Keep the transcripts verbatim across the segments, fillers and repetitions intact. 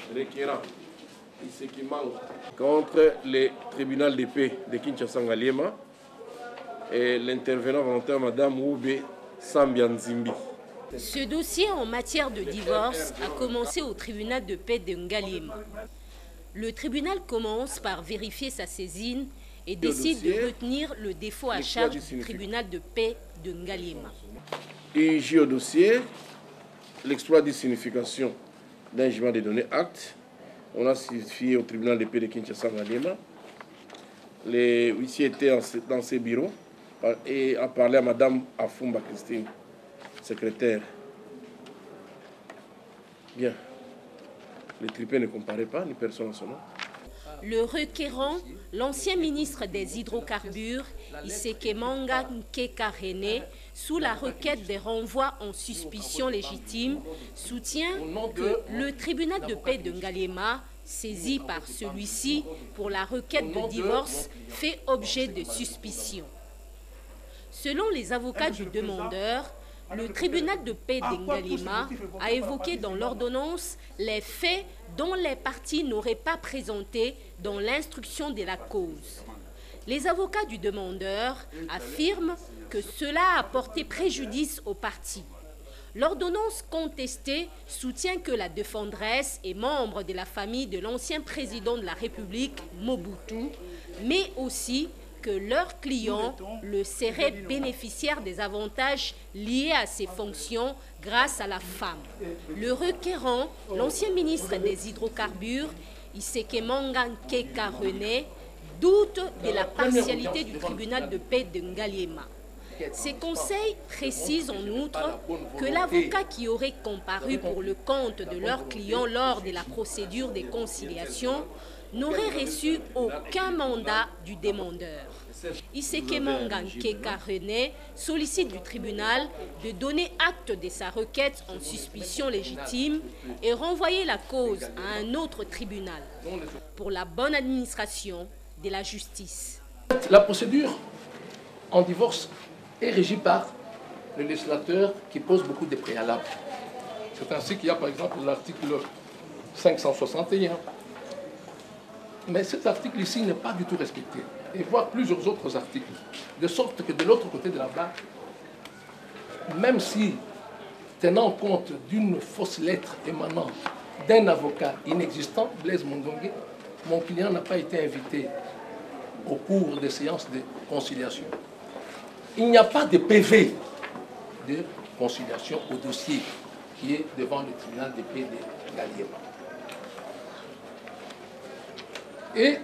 requérant contre le tribunal de paix de Kinshasa-Ngaliema et l'intervenant volontaire Madame Oube Sambianzimbi. Ce dossier en matière de divorce a commencé au tribunal de paix de Ngaliema. Le tribunal commence par vérifier sa saisine et décide de retenir le défaut à charge du tribunal de paix de Ngaliema. Il juge au dossier l'exploit de signification d'un jugement de données acte. On a signifié au tribunal de paix de Kinshasa-Ngaliema. Les huissiers étaient dans ses bureaux et a parlé à Madame Afumba Christine, secrétaire. Bien. Le tribunal ne comparait pas ni personne à son nom. Le requérant, l'ancien ministre des hydrocarbures, Isekemanga Nkeka René, sous la requête des renvois en suspicion légitime, soutient que le tribunal de paix de Ngaliema, saisi par celui-ci pour la requête de divorce, fait objet de suspicion. Selon les avocats du demandeur, le tribunal de paix de Ngaliema a évoqué dans l'ordonnance les faits dont les parties n'auraient pas présenté dans l'instruction de la cause. Les avocats du demandeur affirment que cela a porté préjudice aux parties. L'ordonnance contestée soutient que la défenderesse est membre de la famille de l'ancien président de la République, Mobutu, mais aussi que leur client le serait bénéficiaire des avantages liés à ses fonctions grâce à la femme. Le requérant, l'ancien ministre des hydrocarbures, Isekemanga Nkeka René, doute de la partialité du tribunal de paix de Ngaliema. Ces conseils précisent en outre que l'avocat qui aurait comparu pour le compte de leur client lors de la procédure de conciliation n'aurait reçu aucun mandat du demandeur. Isekemanga Nkeka René sollicite du tribunal de donner acte de sa requête en suspicion légitime et renvoyer la cause à un autre tribunal pour la bonne administration de la justice. La procédure en divorce est régie par le législateur qui pose beaucoup de préalables. C'est ainsi qu'il y a par exemple l'article cinq cent soixante et un. Mais cet article ici n'est pas du tout respecté. Et voire plusieurs autres articles. De sorte que de l'autre côté de la barre, même si, tenant compte d'une fausse lettre émanant d'un avocat inexistant, Blaise Mondongue, mon client n'a pas été invité au cours des séances de conciliation. Il n'y a pas de P V de conciliation au dossier qui est devant le tribunal de paix de Ngaliema. Et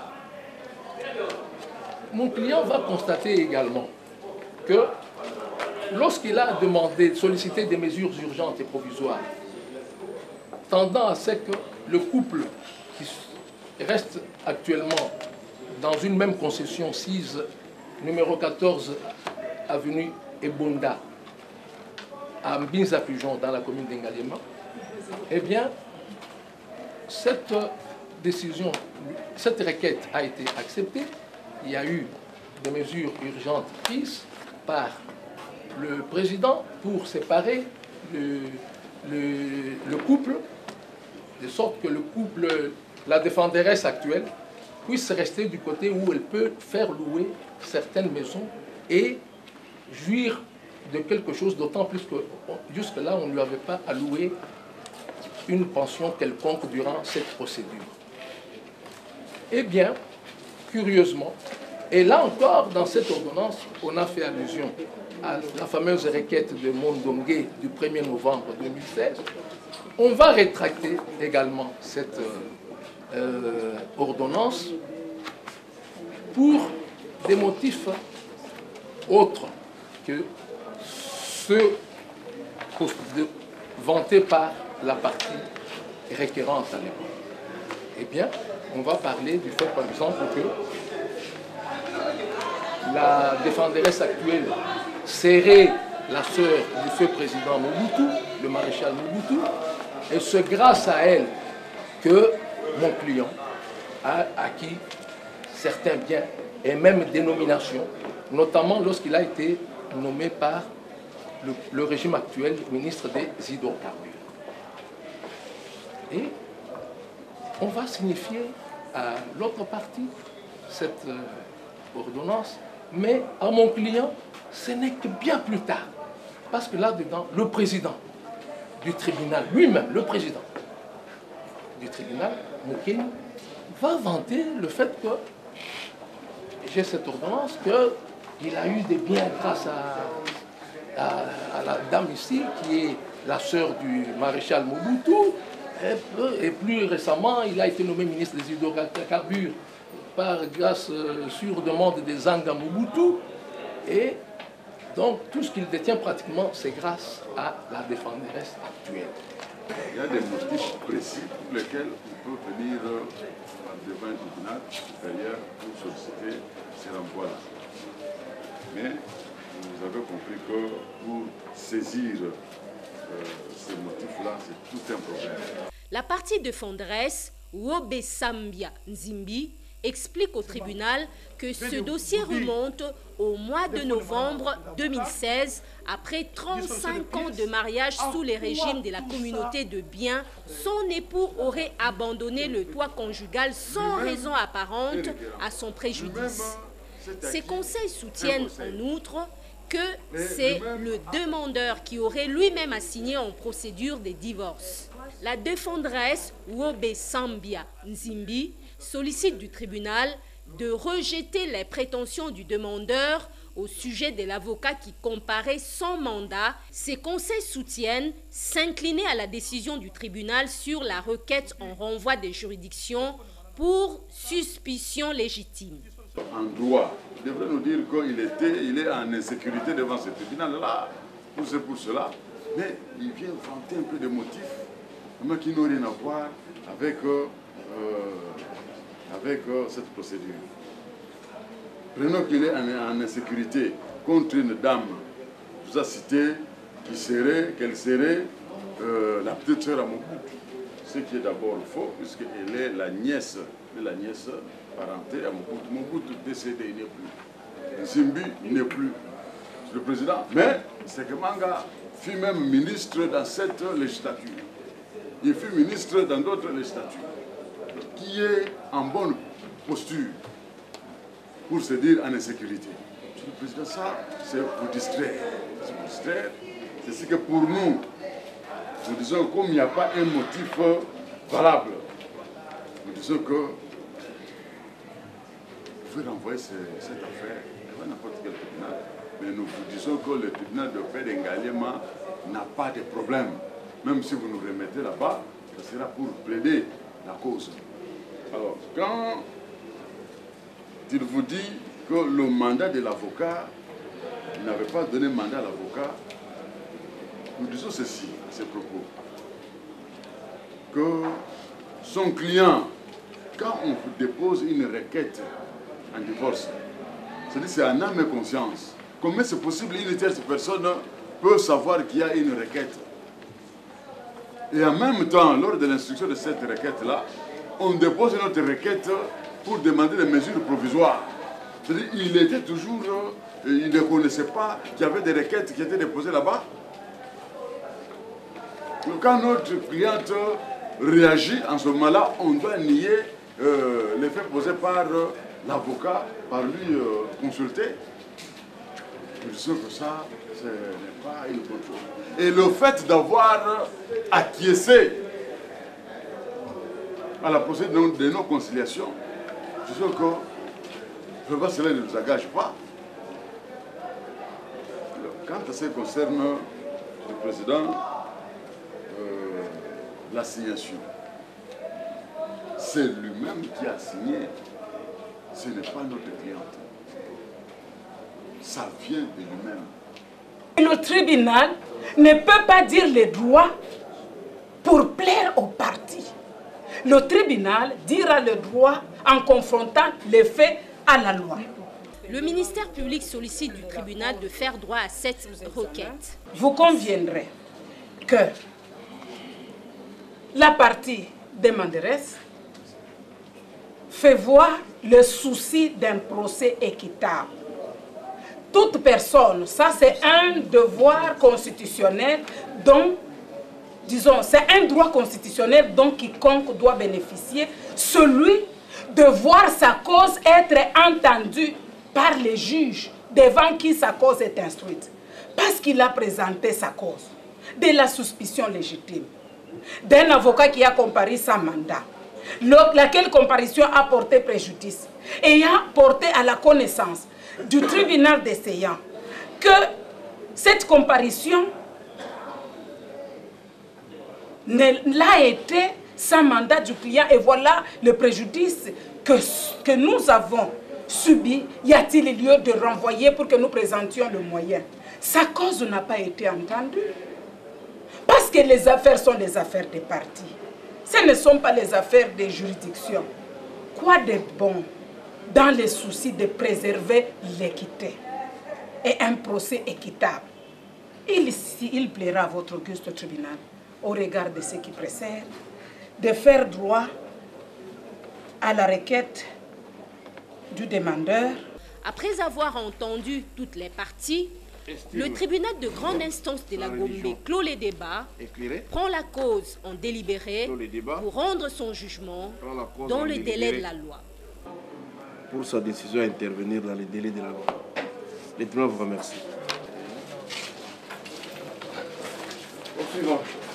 mon client va constater également que lorsqu'il a demandé, sollicité des mesures urgentes et provisoires, tendant à ce que le couple qui reste actuellement dans une même concession sise, numéro quatorze, avenue Ebonda, à Mbinza-Pujon, dans la commune d'Ngaliema, eh bien, cette décision, cette requête a été acceptée. Il y a eu des mesures urgentes prises par le président pour séparer le, le, le couple, de sorte que le couple, la défenderesse actuelle, puisse rester du côté où elle peut faire louer certaines maisons et jouir de quelque chose, d'autant plus que jusque-là, on ne lui avait pas alloué une pension quelconque durant cette procédure. Eh bien, curieusement, et là encore, dans cette ordonnance, on a fait allusion à la fameuse requête de Mondongue du premier novembre deux mille seize. On va rétracter également cette euh, ordonnance pour des motifs autres que ceux vantés par la partie requérante à l'époque. Eh bien, on va parler du fait, par exemple, que la défenderesse actuelle serait la sœur du feu président Mobutu, le maréchal Mobutu, et c'est grâce à elle que mon client a acquis certains biens et même dénominations, notamment lorsqu'il a été nommé par le, le régime actuel ministre des hydrocarbures. Et on va signifier à l'autre partie cette euh, ordonnance, mais à mon client, ce n'est que bien plus tard. Parce que là-dedans, le président du tribunal lui-même, le président du tribunal, Moukeni, va vanter le fait que j'ai cette ordonnance, qu'il a eu des biens grâce à, à, à la dame ici, qui est la sœur du maréchal Mobutu, et, et plus récemment, il a été nommé ministre des hydrocarbures par grâce euh, sur demande des Zanga Mobutu, et donc tout ce qu'il détient pratiquement, c'est grâce à la défenderesse actuelle. Il y a des motifs précis pour lesquels on peut venir devant un tribunal supérieur pour solliciter ces renvois-là. Mais vous avez compris que pour saisir euh, ces motifs-là, c'est tout un problème. La partie défenderesse, Wobe Sambia Nzimbi, explique au tribunal que ce dossier remonte au mois de novembre deux mille seize, après trente-cinq ans de mariage sous les régimes de la communauté de biens. Son époux aurait abandonné le toit conjugal sans raison apparente à son préjudice. Ces conseils soutiennent en outre que c'est le demandeur qui aurait lui-même assigné en procédure de divorce. La défenderesse Wobe Sambia Nzimbi sollicite du tribunal de rejeter les prétentions du demandeur au sujet de l'avocat qui comparait sans mandat. Ces conseils soutiennent s'incliner à la décision du tribunal sur la requête en renvoi des juridictions pour suspicion légitime. En droit, il devrait nous dire qu'il était, il est en insécurité devant ce tribunal-là, pour, ce, pour cela, mais il vient vanter un peu de motifs mais qui n'ont rien à voir avec, euh, avec euh, cette procédure. Prenons qu'il est en, en insécurité contre une dame, vous a cité, qui serait, qu'elle serait euh, la petite sœur à Mobutu. Ce qui est d'abord faux, puisqu'elle est la nièce, la nièce parentée à Mobutu. Mobutu décédé, il n'est plus. Nzimbi, il n'est plus le président. Mais c'est que Manga fut même ministre dans cette législature. Il fut ministre dans d'autres législatures. Qui est en bonne posture pour se dire en insécurité. Le président, ça, c'est pour distraire. C'est pour distraire. C'est ce que pour nous, nous disons, comme il n'y a pas un motif valable, nous disons que vous pouvez renvoyer cette affaire à n'importe quel tribunal, mais nous vous disons que le tribunal de paix d'Engaliema n'a pas de problème. Même si vous nous remettez là-bas, ça sera pour plaider la cause. Alors, quand il vous dit que le mandat de l'avocat n'avait pas donné mandat à l'avocat, nous disons ceci à ces propos, que son client, quand on dépose une requête en divorce, c'est-à-dire c'est en âme et conscience. Comment c'est possible qu'une tierce personne peut savoir qu'il y a une requête? Et en même temps, lors de l'instruction de cette requête-là, on dépose notre requête pour demander des mesures provisoires. C'est-à-dire qu'il était toujours, il ne connaissait pas qu'il y avait des requêtes qui étaient déposées là-bas. Quand notre cliente réagit en ce moment-là, on doit nier euh, les faits posés par euh, l'avocat, par lui euh, consulté. Je sais que ça, ce n'est pas une bonne chose. Et le fait d'avoir acquiescé à la procédure de nos conciliations, je sais que vraiment cela ne nous engage pas. Quant à ce qui concerne le président, euh, l'assignation, c'est lui-même qui a signé, ce n'est pas notre cliente. Ça vient de lui-même. Le tribunal ne peut pas dire les droits pour plaire au parti. Le tribunal dira le droit en confrontant les faits à la loi. Le ministère public sollicite du tribunal de faire droit à cette requête. Vous conviendrez que la partie demanderesse fait voir le souci d'un procès équitable. Toute personne, ça c'est un devoir constitutionnel dont disons, c'est un droit constitutionnel dont quiconque doit bénéficier, celui de voir sa cause être entendue par les juges devant qui sa cause est instruite. Parce qu'il a présenté sa cause, de la suspicion légitime, d'un avocat qui a comparu sans mandat, laquelle comparution a porté préjudice et a porté à la connaissance du tribunal d'essayant que cette comparution l'a été sans mandat du client, et voilà le préjudice que, que nous avons subi. Y a-t-il lieu de renvoyer pour que nous présentions le moyen? Sa cause n'a pas été entendue. Parce que les affaires sont les affaires des partis. Ce ne sont pas les affaires des juridictions. Quoi de bon dans le souci de préserver l'équité et un procès équitable? Il, il plaira à votre auguste tribunal, au regard de ce qui précède, de faire droit à la requête du demandeur. Après avoir entendu toutes les parties, le tribunal de grande instance de la Gombe clôt les débats, prend la cause en délibéré pour rendre son jugement dans le délai de la loi. Pour sa décision à intervenir dans le délai de la loi. Le tribunal vous remercie. Au suivant.